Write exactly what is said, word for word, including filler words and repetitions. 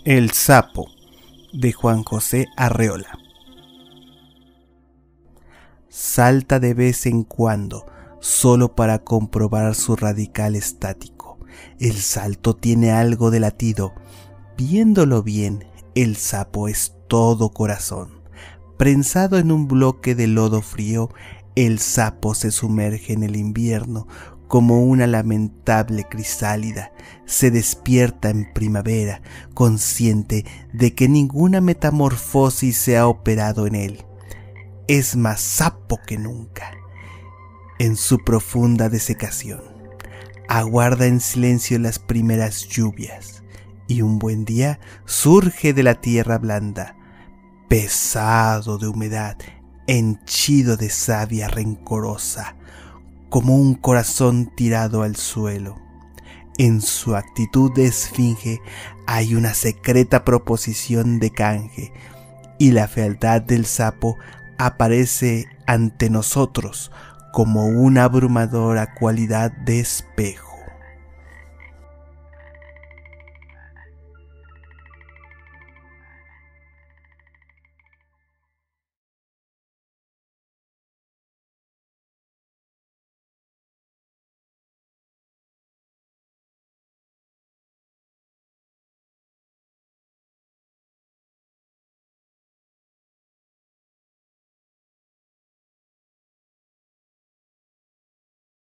El sapo, de Juan José Arreola. Salta de vez en cuando, solo para comprobar su radical estático. El salto tiene algo de latido. Viéndolo bien, el sapo es todo corazón. Prensado en un bloque de lodo frío, el sapo se sumerge en el invierno como una lamentable crisálida. Se despierta en primavera, consciente de que ninguna metamorfosis se ha operado en él. Es más sapo que nunca. En su profunda desecación, aguarda en silencio las primeras lluvias, y un buen día surge de la tierra blanda, pesado de humedad, henchido de savia rencorosa, como un corazón tirado al suelo. En su actitud de esfinge hay una secreta proposición de canje, y la fealdad del sapo aparece ante nosotros como una abrumadora cualidad de espejo.